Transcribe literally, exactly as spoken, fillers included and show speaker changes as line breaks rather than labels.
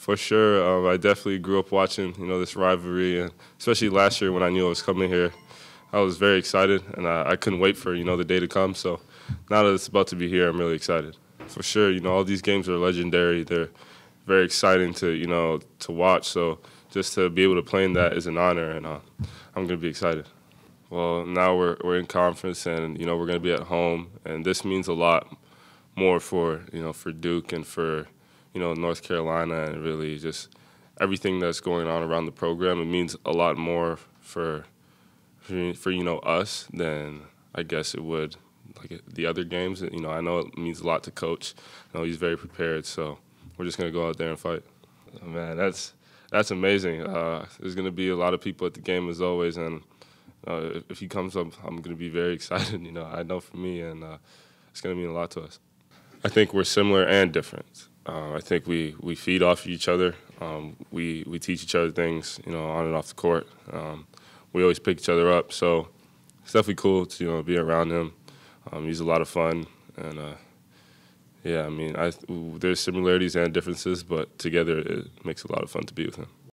For sure, um, I definitely grew up watching, you know, this rivalry, and especially last year when I knew I was coming here, I was very excited, and I, I couldn't wait for, you know, the day to come. So now that it's about to be here, I'm really excited. For sure, you know, all these games are legendary. They're very exciting to, you know, to watch. So just to be able to play in that is an honor, and uh, I'm going to be excited. Well, now we're we're in conference, and you know we're going to be at home, and this means a lot more for you know for Duke and for you know North Carolina, and really just everything that's going on around the program. It means a lot more for for, for you know us than I guess it would like the other games. You know, I know it means a lot to Coach. I know he's very prepared, so we're just going to go out there and fight. Oh, man, that's that's amazing. Uh, there's going to be a lot of people at the game as always, and Uh, if he comes up, I'm going to be very excited. You know, I know for me, and uh, it's going to mean a lot to us. I think we're similar and different. Uh, I think we, we feed off each other. Um, we we teach each other things, you know, on and off the court. Um, we always pick each other up, so it's definitely cool to you know be around him. Um, he's a lot of fun, and uh, yeah, I mean, I, there's similarities and differences, but together it makes a lot of fun to be with him.